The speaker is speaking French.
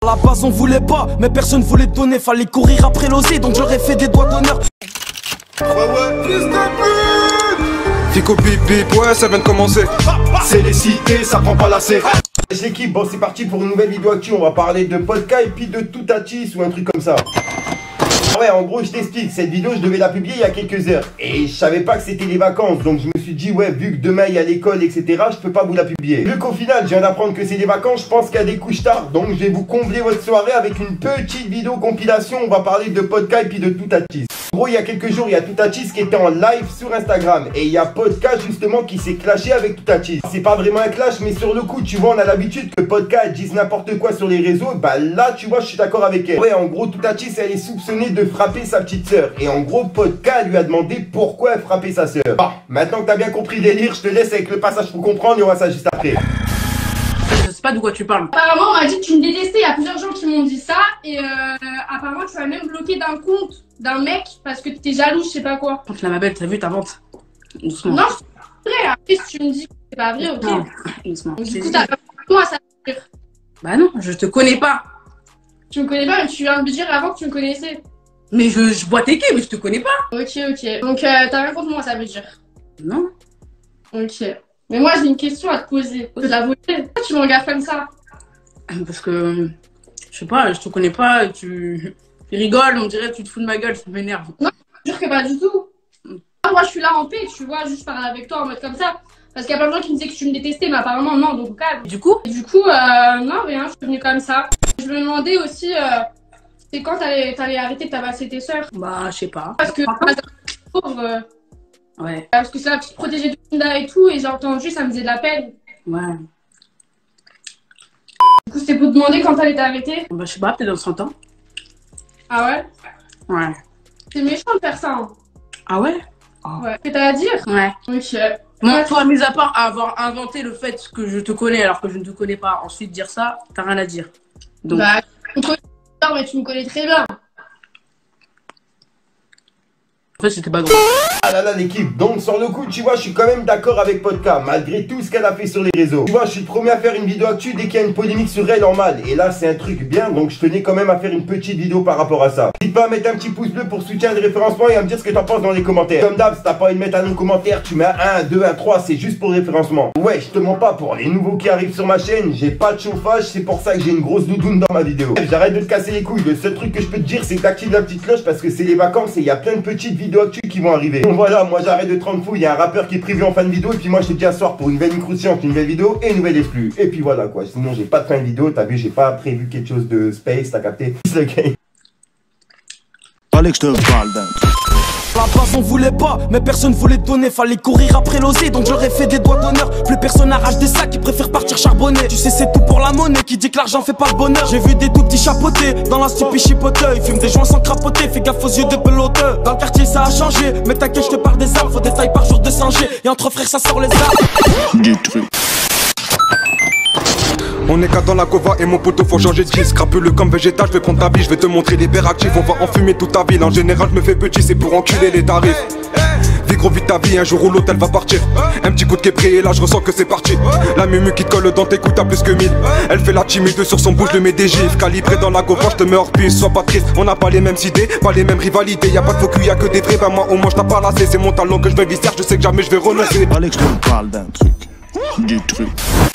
À la base on voulait pas, mais personne voulait donner. Fallait courir après l'osé, donc j'aurais fait des doigts d'honneur. Fico bip bip, ouais ça vient de commencer. C'est les cités, ça prend pas la C. L'équipe, bon c'est parti pour une nouvelle vidéo actu. On va parler de Podka et puis de Toutatis ou un truc comme ça. Ouais, en gros je t'explique, cette vidéo je devais la publier il y a quelques heures. Et je savais pas que c'était les vacances, donc je me suis dit ouais, vu que demain il y a l'école etc, je peux pas vous la publier. Vu qu'au final je viens d'apprendre que c'est les vacances, je pense qu'il y a des couches tard. Donc je vais vous combler votre soirée avec une petite vidéo compilation. On va parler de Podka et puis de Toutatis. En gros il y a quelques jours il y a Toutatis qui était en live sur Instagram. Et il y a Podka justement qui s'est clashé avec Toutatis. C'est pas vraiment un clash, mais sur le coup tu vois on a l'habitude que Podka dise n'importe quoi sur les réseaux. Bah là tu vois je suis d'accord avec elle. Ouais, en gros Toutatis elle est soupçonnée de frapper sa petite sœur. Et en gros Podka lui a demandé pourquoi elle frappait sa sœur. Bon, maintenant que t'as bien compris le délire, je te laisse avec le passage pour comprendre, il y aura ça juste après. Je sais pas de quoi tu parles. Apparemment, on m'a dit que tu me détestais. Il y a plusieurs gens qui m'ont dit ça. Et apparemment, tu m'as même bloqué d'un compte d'un mec parce que t'es jaloux, je sais pas quoi. Quand la ma belle, t'as vu, t'inventes. Doucement. Non, c'est vrai. Après, si tu me dis que c'est pas vrai, ok. Non, doucement. Donc, du coup, t'as pas moi ça veut dire. Bah non, je te connais pas. Tu me connais pas, mais tu viens de me dire avant que tu me connaissais. Mais je vois tes quais, mais je te connais pas. Ok, ok. Donc, t'as rien contre moi, ça veut dire. Non. Ok. Mais moi, j'ai une question à te poser. De la beauté. Pourquoi tu me regardes comme ça? Parce que, je sais pas, je te connais pas, tu rigoles, on dirait que tu te fous de ma gueule, ça m'énerve. Non, je te jure que pas du tout. Moi, je suis là en paix, tu vois, juste parler avec toi en mode comme ça. Parce qu'il y a plein de gens qui me disaient que tu me détestais, mais apparemment, non, donc calme. Du coup, Non, rien, je suis venue comme ça. Je me demandais aussi, c'est quand t'allais arrêter de tabasser tes sœurs? bah, je sais pas. Parce que, pauvre, Ouais, parce que c'est la petite protégée de Linda et tout, et j'ai entendu, ça me faisait de la peine. ouais. Du coup, c'était pour te demander quand t'allais t'arrêter. Bah, je sais pas, peut-être dans 100 ans. Ah ouais? Ouais. C'est méchant de faire ça, hein. Ah ouais? Ouais. Qu'est-ce que t'as à dire? Ouais. Ok. Bon, toi, mis à part avoir inventé le fait que je te connais alors que je ne te connais pas, ensuite dire ça, t'as rien à dire. Donc, Bah, tu me connais bien, mais tu me connais très bien. en fait, c'était pas drôle. Ah là là l'équipe, donc sur le coup tu vois je suis quand même d'accord avec Podka malgré tout ce qu'elle a fait sur les réseaux. Tu vois je suis le premier à faire une vidéo actu dès qu'il y a une polémique sur elle en mal. Et là c'est un truc bien, donc je tenais quand même à faire une petite vidéo par rapport à ça. N'hésite pas à mettre un petit pouce bleu pour soutien le référencement et à me dire ce que t'en penses dans les commentaires. Comme d'hab si t'as pas envie de mettre un nom commentaire, tu mets un 2, un 3, c'est juste pour le référencement. Ouais je te mens pas, pour les nouveaux qui arrivent sur ma chaîne, j'ai pas de chauffage, c'est pour ça que j'ai une grosse doudoune dans ma vidéo. J'arrête de te casser les couilles, le seul truc que je peux te dire c'est d'activer la petite cloche parce que c'est les vacances et il y a plein de petites vidéos actu qui vont arriver. Donc voilà, moi j'arrête de 30 fous, il y a un rappeur qui est prévu en fin de vidéo et puis moi je te dis à soir pour une nouvelle incrustante, une nouvelle vidéo et une nouvelle exclue. Et puis voilà quoi, sinon j'ai pas de fin de vidéo, t'as vu j'ai pas prévu quelque chose de space, t'as capté? C'est le game. Fallait que je te parle d'un truc. À la base on voulait pas, mais personne voulait donner. Fallait courir après l'osé, donc j'aurais fait des doigts d'honneur. Plus personne arrache des sacs, ils préfèrent partir charbonner. Tu sais c'est tout pour la monnaie, qui dit que l'argent fait pas le bonheur. J'ai vu des tout petits chapeautés, dans la stupide chipoteux. Ils fument des joints sans crapoter, fais gaffe aux yeux de peloteux. Dans le quartier ça a changé, mais t'inquiète je te parle des armes. Faut des tailles par jour de singer, et entre frères ça sort les armes. Du truc. On est qu'à dans la cova et mon poteau faut changer de disque. Crapule comme végétal, je vais prendre ta vie, je vais te montrer les verres actifs. On va enfumer toute ta ville, en général je me fais petit, c'est pour enculer les tarifs. Vis gros vite ta vie, un jour ou l'autre elle va partir. Un petit coup de québré et là je ressens que c'est parti. La mumu qui te colle dans tes coups t'as plus que 1000. Elle fait la timide sur son bouche, je le mets des gifs. Calibré dans la gauche, je te mets hors piste, sois pas triste. On n'a pas les mêmes idées, pas les mêmes rivalités. Y'a pas de faux cul, y'a que des vrais, ben moi au moins je t'ai pas lassé. C'est mon talent que je vais visser, je sais que jamais je vais renoncer. Fallait que je te parle d'un truc, du truc.